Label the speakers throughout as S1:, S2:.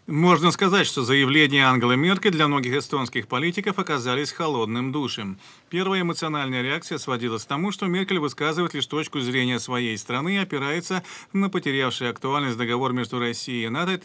S1: Можно сказать, что заявления Ангелы Меркель для многих эстонских политиков оказались холодным душем. Первая эмоциональная реакция сводилась к тому, что Меркель высказывает лишь точку зрения своей страны и опирается на потерявший актуальность договор между Россией и НАТО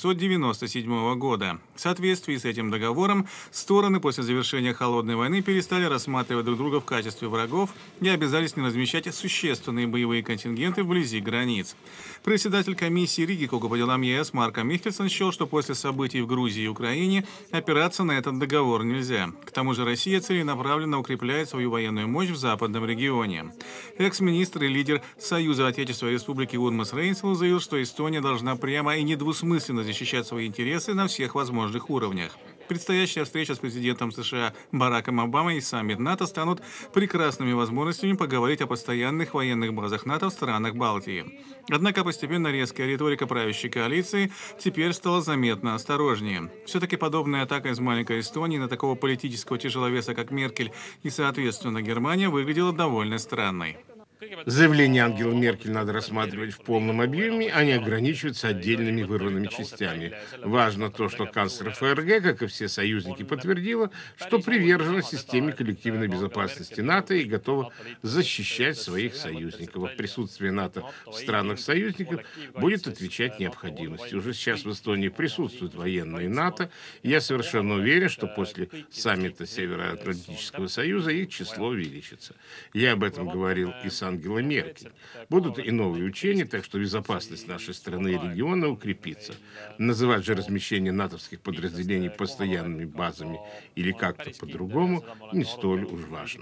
S1: 1997 года. В соответствии с этим договором стороны после завершения холодной войны перестали рассматривать друг друга в качестве врагов и обязались не размещать существенные боевые контингенты вблизи границ. Председатель комиссии Риги по делам ЕС Марко Михельсон счел, что после событий в Грузии и Украине опираться на этот договор нельзя. К тому же Россия целенаправленно укрепляет свою военную мощь в западном регионе. Экс-министр и лидер Союза Отечества Республики Урмас Рейнсел заявил, что Эстония должна прямо и недвусмысленно защищать свои интересы на всех возможных уровнях. Предстоящая встреча с президентом США Бараком Обамой и саммит НАТО станут прекрасными возможностями поговорить о постоянных военных базах НАТО в странах Балтии. Однако постепенно резкая риторика правящей коалиции теперь стала заметно осторожнее. Все-таки подобная атака из маленькой Эстонии на такого политического тяжеловеса, как Меркель и, соответственно, Германия, выглядела довольно странной.
S2: Заявление Ангелы Меркель надо рассматривать в полном объеме, а не ограничиваться отдельными вырванными частями. Важно то, что канцлер ФРГ, как и все союзники, подтвердила, что привержена системе коллективной безопасности НАТО и готова защищать своих союзников. Присутствие НАТО в странах-союзниках будет отвечать необходимости. Уже сейчас в Эстонии присутствуют военные НАТО, и я совершенно уверен, что после саммита Североатлантического союза их число увеличится. Я об этом говорил и с Ангелой Меркель. Будут и новые учения, так что безопасность нашей страны и региона укрепится. Называть же размещение натовских подразделений постоянными базами или как-то по-другому не столь уж важно.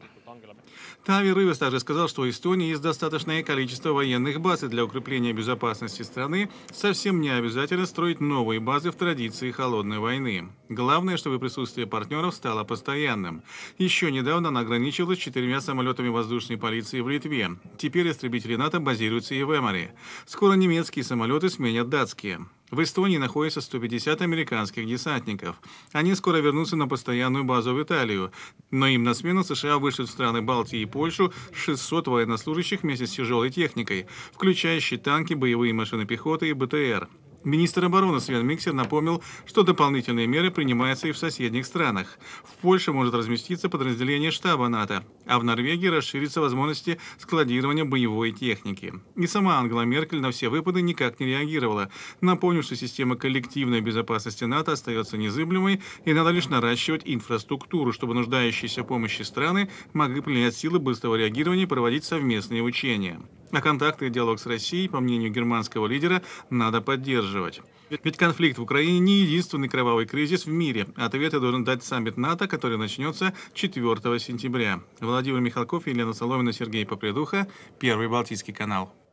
S1: Тави Рывес также сказал, что у Эстонии есть достаточное количество военных баз, и для укрепления безопасности страны совсем не обязательно строить новые базы в традиции холодной войны. Главное, чтобы присутствие партнеров стало постоянным. Еще недавно она ограничивалась 4 самолетами воздушной полиции в Литве. Теперь истребители НАТО базируются и в Эморе. Скоро немецкие самолеты сменят датские. В Эстонии находится 150 американских десантников. Они скоро вернутся на постоянную базу в Италию, но им на смену США вышлют в страны Балтии и Польшу 600 военнослужащих вместе с тяжелой техникой, включающей танки, боевые машины пехоты и БТР. Министр обороны Свен Миксер напомнил, что дополнительные меры принимаются и в соседних странах. В Польше может разместиться подразделение штаба НАТО, а в Норвегии расширятся возможности складирования боевой техники. И сама Ангела Меркель на все выпады никак не реагировала, напомнив, что система коллективной безопасности НАТО остается незыблемой, и надо лишь наращивать инфраструктуру, чтобы нуждающиеся в помощи страны могли принять силы быстрого реагирования и проводить совместные учения. А контакты и диалог с Россией, по мнению германского лидера, надо поддерживать. Ведь конфликт в Украине не единственный кровавый кризис в мире. Ответы должен дать саммит НАТО, который начнется 4 сентября. Владимир Михалков, Елена Соломина, Сергей Попридуха, Первый Балтийский канал.